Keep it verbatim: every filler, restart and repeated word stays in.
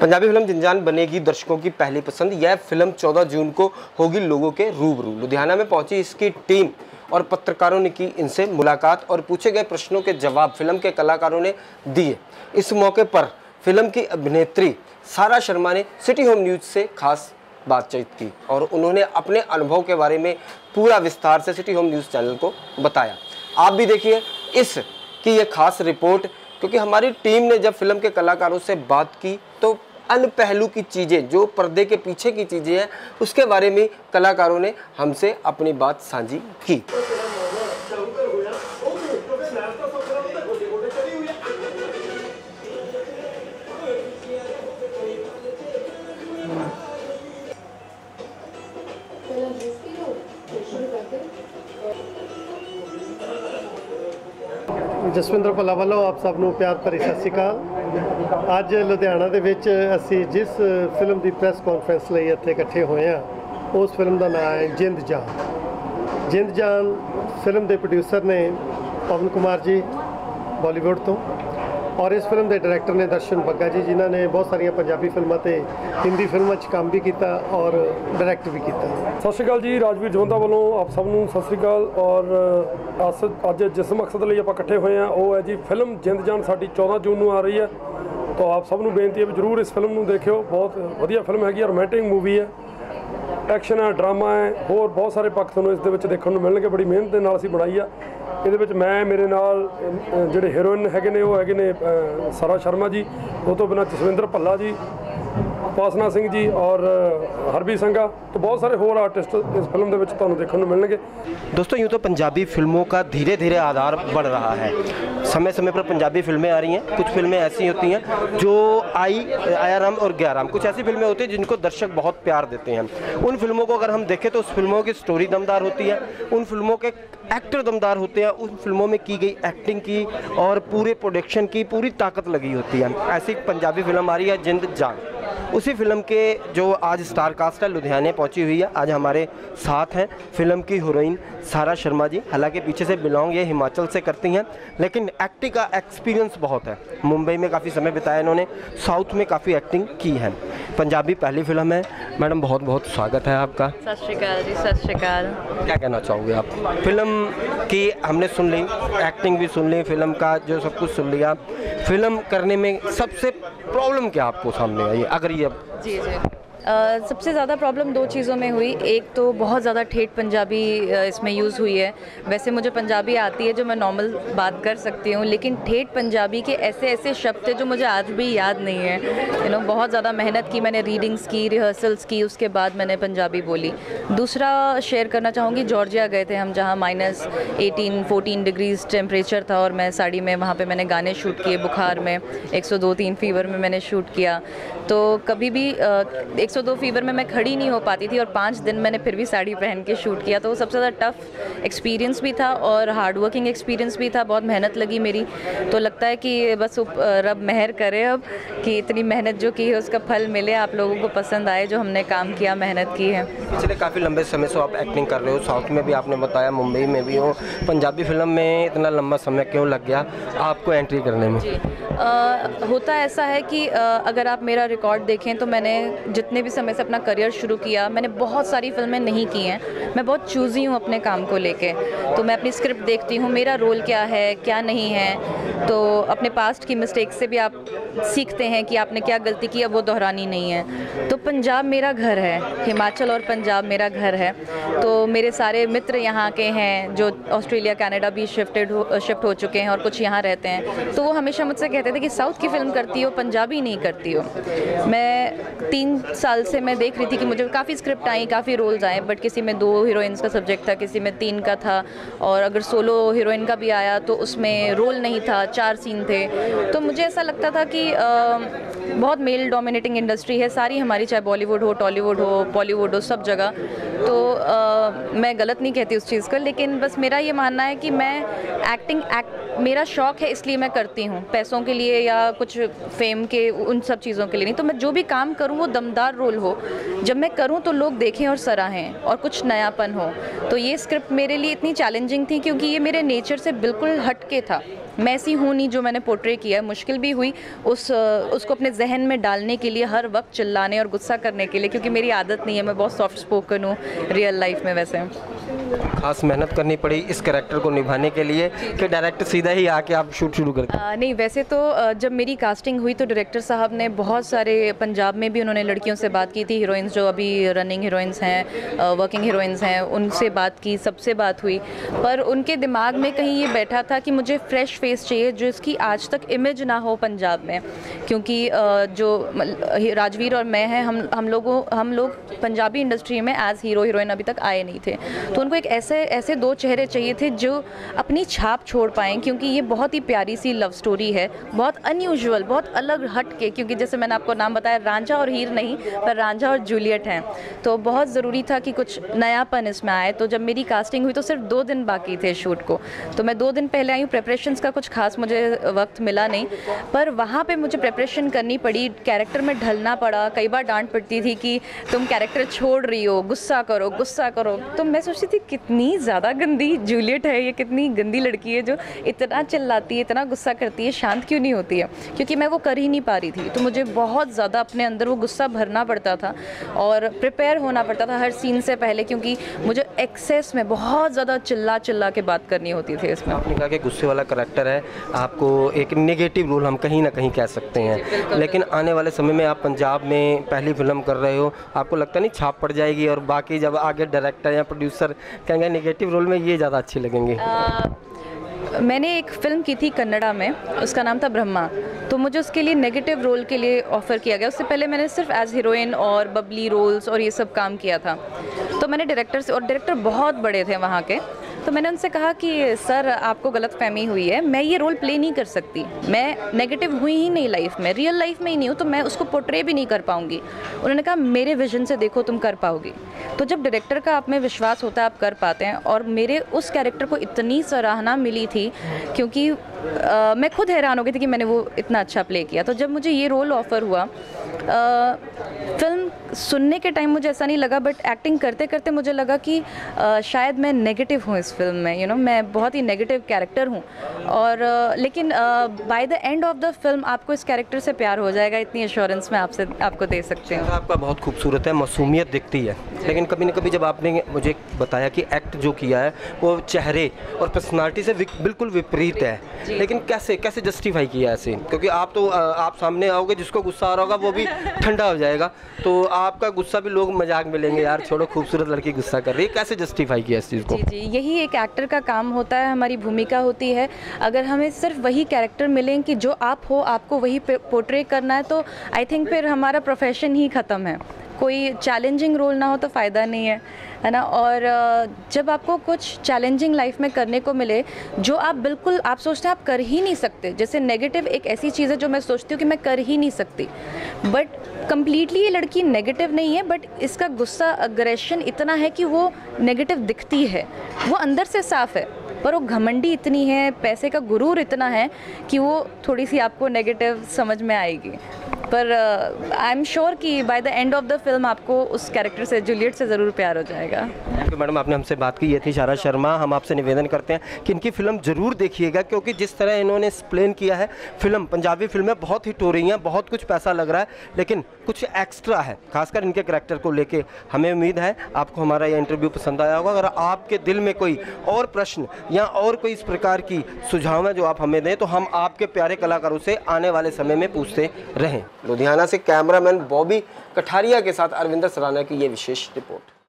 Punjabi film जिंदजान बनेगी दर्शकों की पहली पसंद। यह फिल्म चौदह जून को होगी लोगों के रूबरू। लुधियाना में पहुंची इसकी टीम और पत्रकारों ने की इनसे मुलाकात और पूछे गए प्रश्नों के जवाब फिल्म के कलाकारों ने दिए। इस मौके पर फिल्म की अभिनेत्री सारा शर्मा ने सिटी होम न्यूज से खास बातचीत की और उन्होंने अपने अनुभव के बारे में पूरा विस्तार से सिटी होम न्यूज़ चैनल को बताया। आप भी देखिए इस की ये खास रिपोर्ट, क्योंकि हमारी टीम ने जब फिल्म के कलाकारों से बात की तो अन्य पहलू की चीज़ें, जो पर्दे के पीछे की चीज़ें हैं, उसके बारे में कलाकारों ने हमसे अपनी बात साझी की। ਜਸਵਿੰਦਰ ਭੱਲਾ ਵੱਲੋਂ ਆਪ ਸਭ ਨੂੰ ਪਿਆਰ ਭਰੀ ਸਤਿ ਸ਼੍ਰੀ ਅਕਾਲ। ਅੱਜ ਲੁਧਿਆਣਾ ਦੇ ਵਿੱਚ ਅਸੀਂ ਜਿਸ ਫਿਲਮ ਦੀ ਪ੍ਰੈਸ ਕਾਨਫਰੰਸ ਲਈ ਇੱਥੇ ਇਕੱਠੇ ਹੋਏ ਹਾਂ, ਉਸ ਫਿਲਮ ਦਾ ਨਾਮ ਹੈ ਜਿੰਦ ਜਾਨ। ਜਿੰਦ ਜਾਨ ਫਿਲਮ ਦੇ ਪ੍ਰੋਡਿਊਸਰ ਨੇ ਪਵਨ ਕੁਮਾਰ ਜੀ ਬਾਲੀਵੁੱਡ ਤੋਂ, और इस फिल्म के डायरैक्टर ने दर्शन बग्गा जी, जिन्होंने बहुत सारिया पंजाबी फिल्मों से हिंदी फिल्मों काम भी किया और डायरैक्ट भी किया। सत श्री अकाल जी, राजवीर जोंदा वालों आप सबनों सत श्री अकाल। और अस अज जिस मकसद लिए आप इकट्ठे हुए हैं वो है जी फिल्म जिंद जान साडी चौदह जून को आ रही है। तो आप सबनों बेनती है भी जरूर इस फिल्म को देखियो। बहुत वधिया फिल्म हैगी, रोमांटिक मूवी है, एक्शन है, ड्रामा है, होर बहुत सारे पक्ष तुहानूं इस दे विच देखण नूं मिलणगे। बड़ी मेहनत दे नाल असीं बनाई आ। ਇਹਦੇ ਵਿੱਚ मैं मेरे नाल ਜਿਹੜੇ ਹੀਰੋਇਨ ਹੈਗੇ ਨੇ ਉਹ ਹੈਗੇ ਨੇ ਸਾਰਾ शर्मा जी, ਉਹ ਤੋਂ ਬਿਨਾਂ ਜਸਵਿੰਦਰ ਭੱਲਾ जी, उपासना सिंह जी और हरबीर संघा, तो बहुत सारे होर आर्टिस्ट इस फिल्म के विच तुहानूं देखण नूं मिलणगे। दोस्तों, यूँ तो पंजाबी फिल्मों का धीरे धीरे आधार बढ़ रहा है। समय समय पर पंजाबी फिल्में आ रही हैं। कुछ फिल्में ऐसी होती हैं जो आई आयाराम और ग्याराम, कुछ ऐसी फिल्में होती हैं जिनको दर्शक बहुत प्यार देते हैं। उन फिल्मों को अगर हम देखें तो उस फिल्मों की स्टोरी दमदार होती है, उन फिल्मों के एक्टर दमदार होते हैं, उन फिल्मों में की गई एक्टिंग की और पूरे प्रोडक्शन की पूरी ताकत लगी होती है। ऐसी पंजाबी फिल्म आ रही है जिंद जान। उसी फिल्म के जो आज स्टार कास्ट है लुधियाने पहुंची हुई है। आज हमारे साथ हैं फिल्म की हीरोइन सारा शर्मा जी। हालांकि पीछे से बिलोंग ये हिमाचल से करती हैं, लेकिन एक्टिंग का एक्सपीरियंस बहुत है। मुंबई में काफ़ी समय बिताया इन्होंने, साउथ में काफ़ी एक्टिंग की है। पंजाबी पहली फिल्म है। मैडम, बहुत बहुत स्वागत है आपका। सत श्री अकाल जी। सत श्री अकाल। क्या कहना चाहोगे आप? फिल्म की हमने सुन ली, एक्टिंग भी सुन ली, फिल्म का जो सब कुछ सुन लिया। फिल्म करने में सबसे प्रॉब्लम क्या आपको सामने आई अगर ये? जी जी Uh, सबसे ज़्यादा प्रॉब्लम दो चीज़ों में हुई। एक तो बहुत ज़्यादा ठेठ पंजाबी uh, इसमें यूज़ हुई है। वैसे मुझे पंजाबी आती है जो मैं नॉर्मल बात कर सकती हूँ, लेकिन ठेठ पंजाबी के ऐसे ऐसे शब्द थे जो मुझे आज भी याद नहीं है। यू नो बहुत ज़्यादा मेहनत की मैंने, रीडिंग्स की, रिहर्सल्स की, उसके बाद मैंने पंजाबी बोली। दूसरा शेयर करना चाहूँगी, जॉर्जिया गए थे हम, जहाँ minus eighteen fourteen degrees temperature था और मैं साड़ी में वहाँ पर मैंने गाने शूट किए। बुखार में एक सौ दो तीन फीवर में मैंने शूट किया। तो कभी भी एक सौ दो फीवर में मैं खड़ी नहीं हो पाती थी और पाँच दिन मैंने फिर भी साड़ी पहन के शूट किया। तो वो सबसे ज़्यादा टफ एक्सपीरियंस भी था और हार्ड वर्किंग एक्सपीरियंस भी था। बहुत मेहनत लगी मेरी। तो लगता है कि बस रब मेहर करे अब कि इतनी मेहनत जो की है उसका फल मिले, आप लोगों को पसंद आए जो हमने काम किया, मेहनत की है। पिछले काफ़ी लंबे समय से आप एक्टिंग कर रहे हो, साउथ में भी आपने बताया, मुंबई में भी हो। पंजाबी फिल्म में इतना लंबा समय क्यों लग गया आपको एंट्री करने में? जी आ, होता ऐसा है कि आ, अगर आप मेरा रिकॉर्ड देखें तो मैंने जितने भी समय से अपना करियर शुरू किया, मैंने बहुत सारी फिल्में नहीं की हैं। मैं बहुत चूज़ी हूँ अपने काम को लेके। तो मैं अपनी स्क्रिप्ट देखती हूँ, मेरा रोल क्या है क्या नहीं है। तो अपने पास्ट की मिस्टेक से भी आप सीखते हैं कि आपने क्या गलती की, अब वो दोहरानी नहीं है। तो पंजाब मेरा घर है, हिमाचल और पंजाब मेरा घर है। तो मेरे सारे मित्र यहाँ के हैं जो ऑस्ट्रेलिया कनाडा भी शिफ्टेड हो शिफ्ट हो चुके हैं और कुछ यहाँ रहते हैं। तो वो हमेशा मुझसे कहते थे कि साउथ की फ़िल्म करती हो, पंजाबी नहीं करती हो। मैं तीन साल से मैं देख रही थी कि मुझे काफ़ी स्क्रिप्ट आई, काफ़ी रोल्स आए, बट किसी में दो हीरोइंस का सब्जेक्ट था, किसी में तीन का था, और अगर सोलो हीरोइन का भी आया तो उसमें रोल नहीं था, चार सीन थे। तो मुझे ऐसा लगता था कि आ, बहुत मेल डोमिनेटिंग इंडस्ट्री है सारी हमारी, चाहे बॉलीवुड हो, टॉलीवुड हो, बॉलीवुड हो, सब जगह। तो आ, मैं गलत नहीं कहती उस चीज़ को, लेकिन बस मेरा ये मानना है कि मैं एक्टिंग एक्ट मेरा शौक़ है इसलिए मैं करती हूँ, पैसों के लिए या कुछ फेम के उन सब चीज़ों के लिए नहीं। तो मैं जो भी काम करूँ वो दमदार रोल हो, जब मैं करूँ तो लोग देखें और सराहें और कुछ नयापन हो। तो ये स्क्रिप्ट मेरे लिए इतनी चैलेंजिंग थी क्योंकि ये मेरे नेचर से बिल्कुल हट के था। मैं ऐसी हूँ नहीं जो मैंने पोर्ट्रे किया है। मुश्किल भी हुई उस उसको अपने जहन में डालने के लिए, हर वक्त चिल्लाने और गुस्सा करने के लिए, क्योंकि मेरी आदत नहीं है, मैं बहुत सॉफ्ट स्पोकन हूँ रियल लाइफ में। वैसे खास मेहनत करनी पड़ी इस कैरेक्टर को निभाने के लिए कि डायरेक्टर सीधा ही आके आप शूट शुरू कर दिया? नहीं, वैसे तो जब मेरी कास्टिंग हुई तो डायरेक्टर साहब ने बहुत सारे, पंजाब में भी उन्होंने लड़कियों से बात की थी, हीरोइंस जो अभी रनिंग हीरोइंस हैं, वर्किंग हीरोइंस हैं, उनसे बात की, सबसे बात हुई। पर उनके दिमाग में कहीं ये बैठा था कि मुझे फ्रेश फेस चाहिए जो इसकी आज तक इमेज ना हो पंजाब में, क्योंकि जो राजवीर और मैं हैं, हम हम लोगों हम लोग पंजाबी इंडस्ट्री में एज हीरो हीरोइन अभी तक आए नहीं थे। तो उनको एक ऐसे ऐसे दो चेहरे चाहिए थे जो अपनी छाप छोड़ पाएँ, क्योंकि ये बहुत ही प्यारी सी लव स्टोरी है, बहुत अनयूजुअल, बहुत अलग हट के, क्योंकि जैसे मैंने आपको नाम बताया, रांझा और हीर नहीं पर रांझा और जूलियट हैं, तो बहुत ज़रूरी था कि कुछ नयापन इसमें आए। तो जब मेरी कास्टिंग हुई तो सिर्फ दो दिन बाकी थे शूट को, तो मैं दो दिन पहले आई हूँ। प्रेपरेशंस का कुछ खास मुझे वक्त मिला नहीं, पर वहाँ पे मुझे प्रेपरेशन करनी पड़ी, कैरेक्टर में ढलना पड़ा। कई बार डांट पड़ती थी कि तुम कैरेक्टर छोड़ रही हो, गुस्सा करो गुस्सा करो। तो मैं सोचती थी कितनी ज़्यादा गंदी जूलियट है ये, कितनी गंदी लड़की है जो इतना चिल्लाती है, इतना गुस्सा करती है, शांत क्यों नहीं होती है, क्योंकि मैं वो कर ही नहीं पा रही थी। तो मुझे बहुत ज़्यादा अपने अंदर वो गुस्सा भरना पड़ता था और प्रिपेयर होना पड़ता था हर सीन से पहले, क्योंकि मुझे एक्सेस में बहुत ज़्यादा चिल्ला चिल्ला के बात करनी होती थी इसमें। आपने कहा कि गुस्से वाला करैक्टर है, आपको एक नेगेटिव रोल हम कहीं ना कहीं कह सकते हैं, लेकिन आने वाले समय में आप पंजाब में पहली फिल्म कर रहे हो, आपको लगता नहीं छाप पड़ जाएगी और बाकी जब आगे डायरेक्टर या प्रोड्यूसर कहेंगे नेगेटिव रोल में ये ज़्यादा अच्छे लगेंगे? आ, मैंने एक फ़िल्म की थी कन्नड़ा में, उसका नाम था ब्रह्मा, तो मुझे उसके लिए नेगेटिव रोल के लिए ऑफ़र किया गया। उससे पहले मैंने सिर्फ एज हीरोइन और बबली रोल्स और ये सब काम किया था। तो मैंने डायरेक्टर से, और डायरेक्टर बहुत बड़े थे वहाँ के, तो मैंने उनसे कहा कि सर आपको गलतफहमी हुई है, मैं ये रोल प्ले नहीं कर सकती, मैं नेगेटिव हुई ही नहीं लाइफ में, रियल लाइफ में ही नहीं हूँ, तो मैं उसको पोर्ट्रे भी नहीं कर पाऊँगी। उन्होंने कहा मेरे विजन से देखो तुम कर पाओगी। तो जब डायरेक्टर का आप में विश्वास होता है आप कर पाते हैं, और मेरे उस कैरेक्टर को इतनी सराहना मिली थी, क्योंकि आ, मैं खुद हैरान हो गई थी कि मैंने वो इतना अच्छा प्ले किया। तो जब मुझे ये रोल ऑफ़र हुआ, आ, फिल्म सुनने के टाइम मुझे ऐसा नहीं लगा, बट एक्टिंग करते करते मुझे लगा कि आ, शायद मैं नेगेटिव हूँ इस फिल्म में, यू नो मैं बहुत ही नेगेटिव कैरेक्टर हूँ। और आ, लेकिन by the end of the film आपको इस कैरेक्टर से प्यार हो जाएगा, इतनी एश्योरेंस मैं आपसे आपको दे सकती हूँ। आपका बहुत खूबसूरत है, मासूमियत दिखती है, लेकिन कभी ना कभी जब आपने मुझे बताया कि एक्ट जो किया है वो चेहरे और पर्सनालिटी से बिल्कुल विपरीत है, लेकिन कैसे कैसे जस्टिफाई किया ऐसे? क्योंकि आप तो आप सामने आओगे, जिसको गुस्सा आ रहा होगा वो भी ठंडा हो जाएगा, तो आपका गुस्सा भी लोग मजाक में लेंगे, यार छोड़ो खूबसूरत लड़की गुस्सा कर रही है, कैसे जस्टिफाई किया इस चीज़ को? जी जी, यही एक एक्टर का काम होता है, हमारी भूमिका होती है। अगर हमें सिर्फ वही कैरेक्टर मिलें कि जो आप हो, आपको वही पोर्ट्रे करना है, तो आई थिंक फिर हमारा प्रोफेशन ही ख़त्म है। कोई चैलेंजिंग रोल ना हो तो फ़ायदा नहीं है, है ना। और जब आपको कुछ चैलेंजिंग लाइफ में करने को मिले जो आप बिल्कुल आप सोचते हैं आप कर ही नहीं सकते, जैसे नेगेटिव एक ऐसी चीज़ है जो मैं सोचती हूँ कि मैं कर ही नहीं सकती, बट कम्प्लीटली ये लड़की नेगेटिव नहीं है, बट इसका गुस्सा, अग्रेशन इतना है कि वो नेगेटिव दिखती है, वो अंदर से साफ़ है, पर वो घमंडी इतनी है, पैसे का गुरूर इतना है कि वो थोड़ी सी आपको नेगेटिव समझ में आएगी। पर आई एम श्योर कि by the end of the film आपको उस कैरेक्टर से, जूलियट से ज़रूर प्यार हो जाएगा। थैंक यू मैडम, आपने हमसे बात की। ये थी शारा शर्मा। हम आपसे निवेदन करते हैं कि इनकी फ़िल्म ज़रूर देखिएगा, क्योंकि जिस तरह इन्होंने एक्सप्लेन किया है फिल्म, पंजाबी फिल्में बहुत हिट हो रही हैं, बहुत कुछ पैसा लग रहा है, लेकिन कुछ एक्स्ट्रा है, खासकर इनके करैक्टर को लेके। हमें उम्मीद है आपको हमारा ये इंटरव्यू पसंद आया होगा। अगर आपके दिल में कोई और प्रश्न या और कोई इस प्रकार की सुझाव है जो आप हमें दें, तो हम आपके प्यारे कलाकारों से आने वाले समय में पूछते रहें। लुधियाना से कैमरामैन बॉबी कठारिया के साथ अरविंदर सराना की ये विशेष रिपोर्ट।